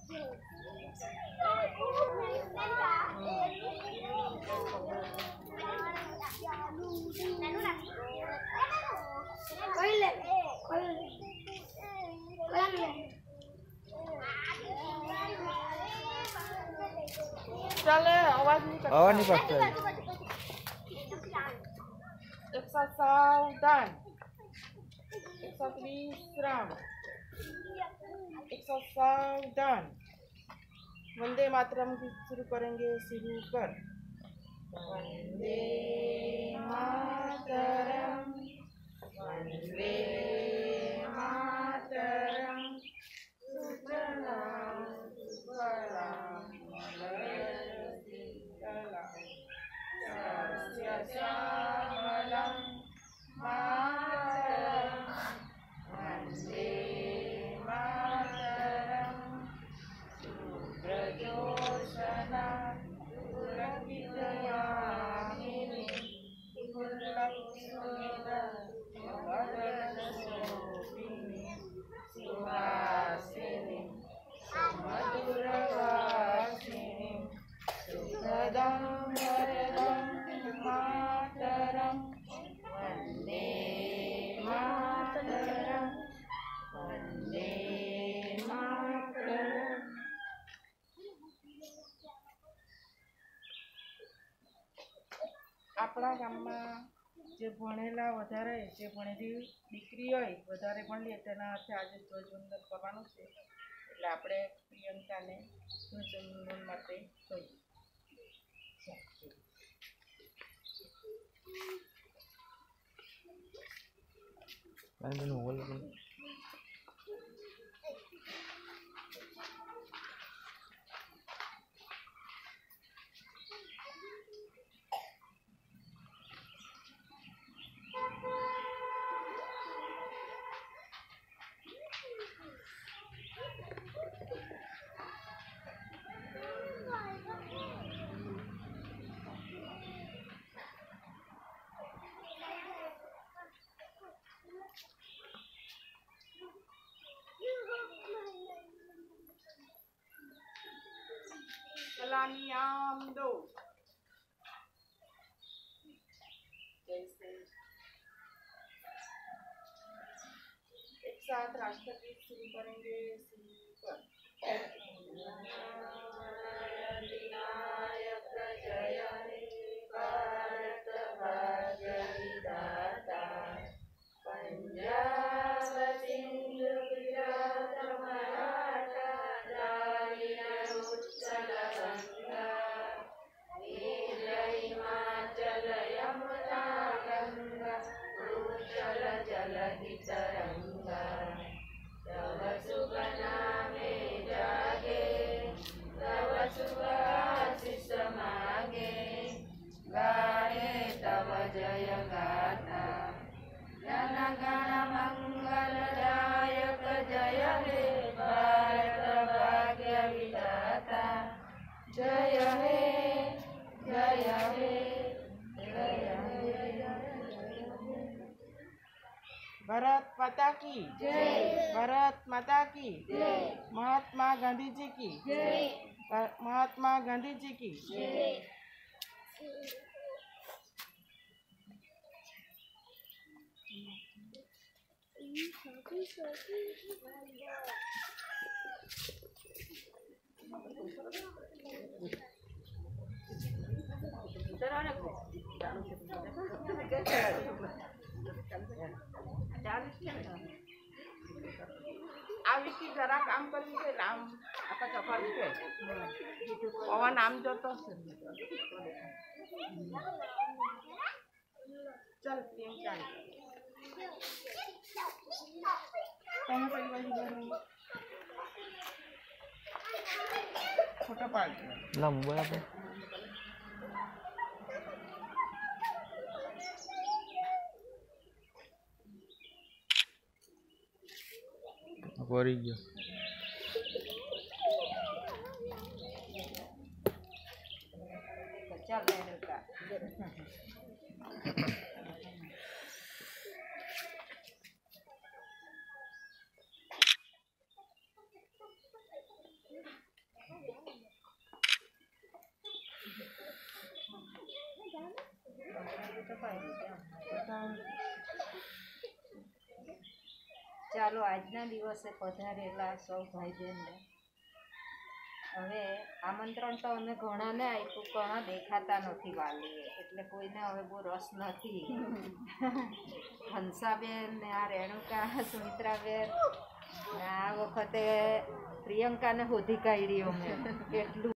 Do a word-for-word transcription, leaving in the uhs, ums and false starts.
चले आवाज नहीं करता आवाज नहीं करता एक सौ सावधान एक सौ विश्राम एक सौ सावधान वंदे मातरम की शुरू करेंगे शुरू कर वंदे मातरम वंदे मातरम सुजलां सुफलां मलयजशीतलां सस्य श्यामलां मातरं वन्दे मातरं शुभ्रजोत्स्ना पुलकितयामिनी पुल्लकुसुमितद्रुमदलशोभिनी सुहासिनी सुमधुरभाषिणी सुखदं वरदं मातरं वन्दे मातरं वन्दे मातरं। આપણા ગામમાં જે ભણેલા વધારે જે ભણેલી દીકરી હોય વધારે ભણલી તેના હાથે આજે ધ્વજવંદન કરવાનું છે એટલે આપણે પ્રિયંકાને ધ્વજવંદન માટે કહીએ. सलामी आम दो जैसे एक साथ राष्ट्रगीत शुरू करेंगे शुरू कर विनायक जय हे भारत भाग्य विधाता पंजाब सिंध गुजरात मराठा द्राविड़ उत्कल गंगा नील हिमाचल यमुना गंगा उच्चल जलधि तरंगा तव शुभ नामे जागे तव शुभ आशीष मांगे गाये तव जय गाथा जन गण मंगलदायक जय हे भारत भाग्य विधाता जय हे जय हे जय हे। भारत माता की जय। भारत माता की जय। महात्मा गांधी जी की जय। महात्मा गांधी जी की जय। આવી જરા કામ કર્યું છે નામ આપણા સફર છે આવા નામ જોતો છે ચાલ કેમ ચાલ તમે પહેલી બાજુ ફોટો પાડ લંબો આપણે પડી ગયો ચાલ બેટા ચાલો આજના દિવસે પધારેલા સૌ ભાઈ બહેનને હવે આમંત્રણ તો અમે ઘણાને આપ્યું, ઘણા દેખાતા નથી વાલીએ, એટલે કોઈને હવે બહુ રસ નથી. હંસાબેન ને આ રેણુકા, સુમિત્રાબેન ને આ વખતે પ્રિયંકાને શોધી કાઢી અમે એટલું